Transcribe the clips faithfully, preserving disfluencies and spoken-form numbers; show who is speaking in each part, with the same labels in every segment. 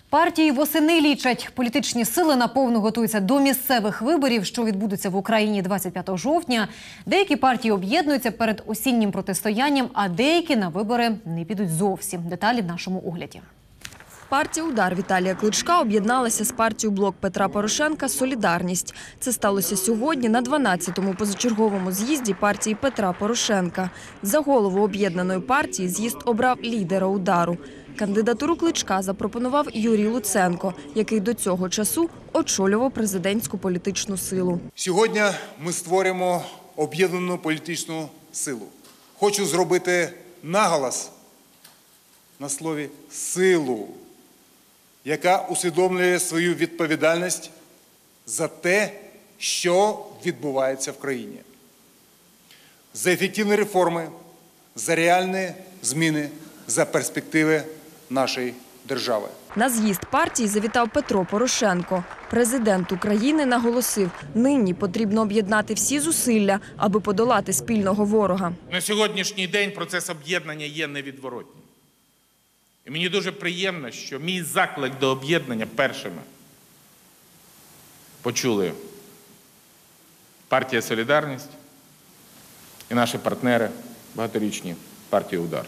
Speaker 1: Партії восени лічать. Політичні сили наповну готуються до місцевих виборів, що відбудуться в Україні двадцять п'ятого жовтня. Деякі партії об'єднуються перед осіннім протистоянням, а деякі на вибори не підуть зовсім. Деталі в нашому огляді.
Speaker 2: Партія «Удар» Віталія Кличка об'єдналася з партією «Блок» Петра Порошенка «Солідарність». Це сталося сьогодні на дванадцятому позачерговому з'їзді партії Петра Порошенка. За голову об'єднаної партії з'їзд обрав лідера «Удару». Кандидатуру Кличка запропонував Юрій Луценко, який до цього часу очолював президентську політичну силу.
Speaker 3: Сьогодні ми створюємо об'єднану політичну силу. Хочу зробити наголос на слові «силу», яка усвідомлює свою відповідальність за те, що відбувається в країні. За ефективні реформи, за реальні зміни, за перспективи нашої держави.
Speaker 2: На з'їзд партії завітав Петро Порошенко. Президент України наголосив, нині потрібно об'єднати всі зусилля, аби подолати спільного ворога.
Speaker 4: На сьогоднішній день процес об'єднання є невідворотнім. І мені дуже приємно, що мій заклик до об'єднання першими почули партія «Солідарність» і наші партнери багаторічні партії «Удар».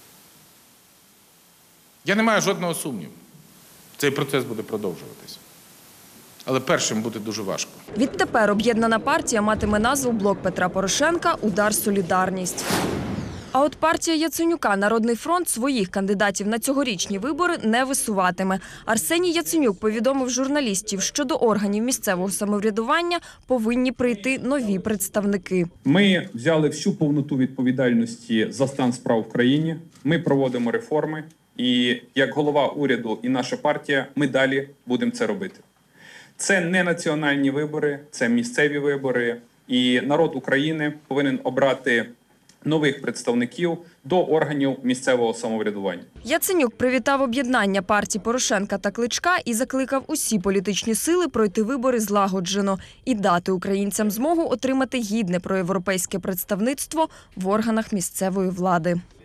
Speaker 4: Я не маю жодного сумніву. Цей процес буде продовжуватися. Але першим буде дуже важко.
Speaker 2: Відтепер об'єднана партія матиме назву «Блок Петра Порошенка. Удар. Солідарність». А от партія Яценюка «Народний фронт» своїх кандидатів на цьогорічні вибори не висуватиме. Арсеній Яценюк повідомив журналістів, що до органів місцевого самоврядування повинні прийти нові представники.
Speaker 5: Ми взяли всю повноту відповідальності за стан справ в країні. Ми проводимо реформи. І як голова уряду і наша партія, ми далі будемо це робити. Це не національні вибори, це місцеві вибори. І народ України повинен обрати нових представників до органів місцевого самоврядування.
Speaker 2: Яценюк привітав об'єднання партій Порошенка та Кличка і закликав усі політичні сили пройти вибори злагоджено і дати українцям змогу отримати гідне проєвропейське представництво в органах місцевої влади.